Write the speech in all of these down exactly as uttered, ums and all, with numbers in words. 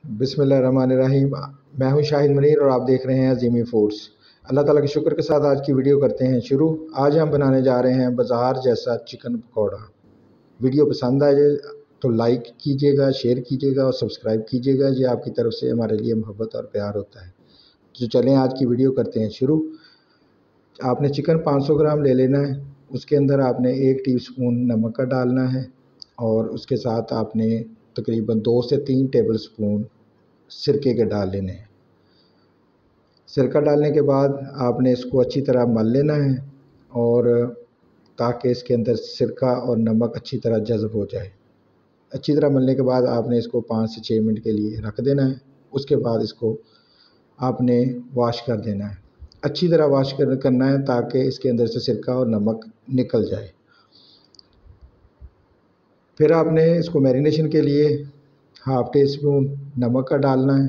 बिस्मिल्लाहिर्रहमानिर्रहीम। मैं हूं शाहिद मुनीर और आप देख रहे हैं अज़ीमी फूड्स। अल्लाह ताला के शुक्र के साथ आज की वीडियो करते हैं शुरू। आज हम बनाने जा रहे हैं बाज़ार जैसा चिकन पकौड़ा। वीडियो पसंद आए तो लाइक कीजिएगा, शेयर कीजिएगा और सब्सक्राइब कीजिएगा। ये आपकी तरफ से हमारे लिए मोहब्बत और प्यार होता है। तो चलें आज की वीडियो करते हैं शुरू। आपने चिकन पाँच सौ ग्राम ले लेना है। उसके अंदर आपने एक टीस्पून नमक का डालना है और उसके साथ आपने तकरीबन दो से तीन टेबल स्पून सिरके के डाल लेने हैं। सिरका डालने के बाद आपने इसको अच्छी तरह मल लेना है और ताकि इसके अंदर सिरका और नमक अच्छी तरह जज़ब हो जाए। अच्छी तरह मलने के बाद आपने इसको पाँच से छः मिनट के लिए रख देना है। उसके बाद इसको आपने वॉश कर देना है। अच्छी तरह वॉश कर करना है ताकि इसके अंदर से सिरका और नमक निकल जाए। फिर आपने इसको मैरिनेशन के लिए हाफ़ टी स्पून नमक का डालना है,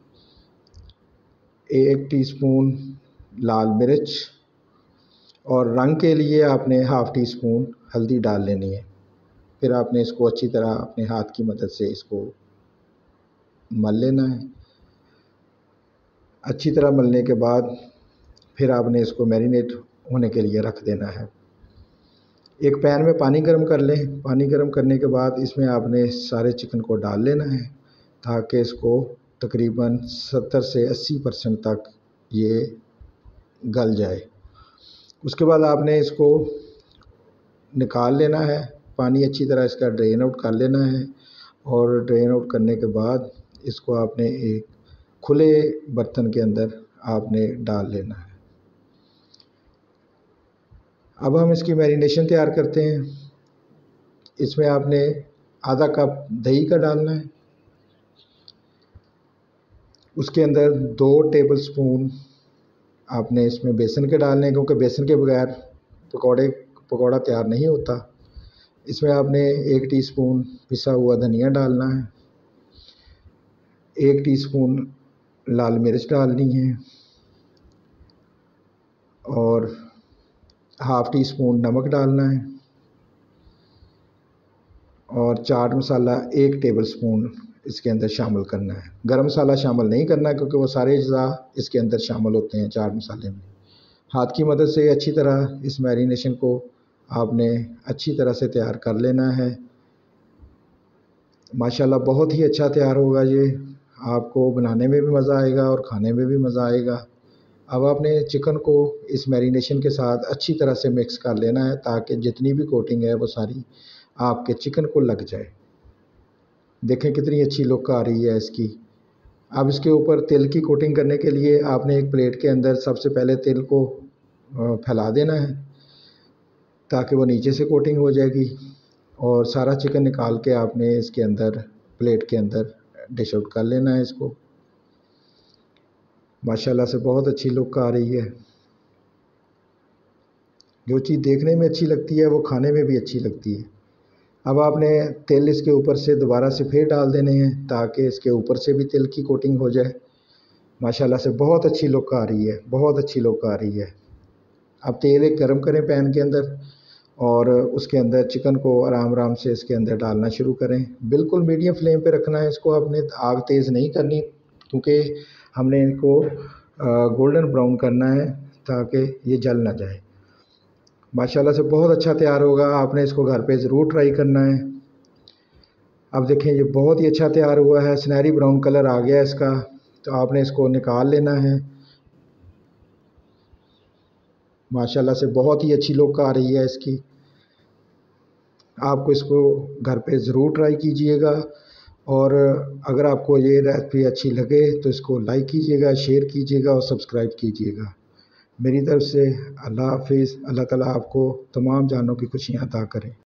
एक टीस्पून लाल मिर्च और रंग के लिए आपने हाफ़ टी स्पून हल्दी डाल लेनी है। फिर आपने इसको अच्छी तरह अपने हाथ की मदद से इसको मल लेना है। अच्छी तरह मलने के बाद फिर आपने इसको मैरिनेट होने के लिए रख देना है। एक पैन में पानी गर्म कर लें। पानी गर्म करने के बाद इसमें आपने सारे चिकन को डाल लेना है ताकि इसको तकरीबन सत्तर से अस्सी परसेंट तक ये गल जाए। उसके बाद आपने इसको निकाल लेना है। पानी अच्छी तरह इसका ड्रेन आउट कर लेना है और ड्रेन आउट करने के बाद इसको आपने एक खुले बर्तन के अंदर आपने डाल लेना है। अब हम इसकी मैरिनेशन तैयार करते हैं। इसमें आपने आधा कप दही का डालना है। उसके अंदर दो टेबल स्पून आपने इसमें बेसन के डालने हैं, क्योंकि बेसन के बगैर पकौड़े पकौड़ा तैयार नहीं होता। इसमें आपने एक टीस्पून पिसा हुआ धनिया डालना है, एक टीस्पून लाल मिर्च डालनी है और हाफ़ टी स्पून नमक डालना है और चाट मसाला एक टेबल स्पून इसके अंदर शामिल करना है। गरम मसाला शामिल नहीं करना है क्योंकि वो सारे अज़्ज़ा इसके अंदर शामिल होते हैं चाट मसाले में। हाथ की मदद से अच्छी तरह इस मैरिनेशन को आपने अच्छी तरह से तैयार कर लेना है। माशाल्लाह बहुत ही अच्छा तैयार होगा ये। आपको बनाने में भी मज़ा आएगा और खाने में भी मज़ा आएगा। अब आपने चिकन को इस मैरिनेशन के साथ अच्छी तरह से मिक्स कर लेना है ताकि जितनी भी कोटिंग है वो सारी आपके चिकन को लग जाए। देखें कितनी अच्छी लुक आ रही है इसकी। अब इसके ऊपर तिल की कोटिंग करने के लिए आपने एक प्लेट के अंदर सबसे पहले तिल को फैला देना है ताकि वो नीचे से कोटिंग हो जाएगी और सारा चिकन निकाल के आपने इसके अंदर प्लेट के अंदर डिश आउट कर लेना है इसको। माशाल्लाह से बहुत अच्छी लुक आ रही है। जो चीज़ देखने में अच्छी लगती है वो खाने में भी अच्छी लगती है। अब आपने तेल इसके ऊपर से दोबारा से फिर डाल देने हैं ताकि इसके ऊपर से भी तिल की कोटिंग हो जाए। माशाल्लाह से बहुत अच्छी लुक आ रही है, बहुत अच्छी लुक आ रही है। अब तेल एक गरम करें पैन के अंदर और उसके अंदर चिकन को आराम आराम से इसके अंदर डालना शुरू करें। बिल्कुल मीडियम फ्लेम पे रखना है इसको। आपने आग तेज़ नहीं करनी क्योंकि हमने इनको गोल्डन ब्राउन करना है ताकि ये जल ना जाए। माशाल्लाह से बहुत अच्छा तैयार होगा। आपने इसको घर पे ज़रूर ट्राई करना है। अब देखें ये बहुत ही अच्छा तैयार हुआ है। सुनहरी ब्राउन कलर आ गया इसका, तो आपने इसको निकाल लेना है। माशाल्लाह से बहुत ही अच्छी लुक आ रही है इसकी। आपको इसको घर पे ज़रूर ट्राई कीजिएगा और अगर आपको ये रेसिपी अच्छी लगे तो इसको लाइक कीजिएगा, शेयर कीजिएगा और सब्सक्राइब कीजिएगा। मेरी तरफ से अल्लाह हाफ़िज़। अल्लाह ताला आपको तमाम जानों की खुशियाँ अता करें।